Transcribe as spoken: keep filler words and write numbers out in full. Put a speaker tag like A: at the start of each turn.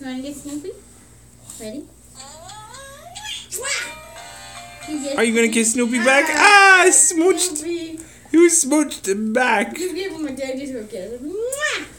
A: You want to get Snoopy? Ready?
B: Are you gonna kiss Snoopy back? Ah, smooched.
A: Snoopy.
B: You smooched him back.
A: Just give him a daddy's kiss.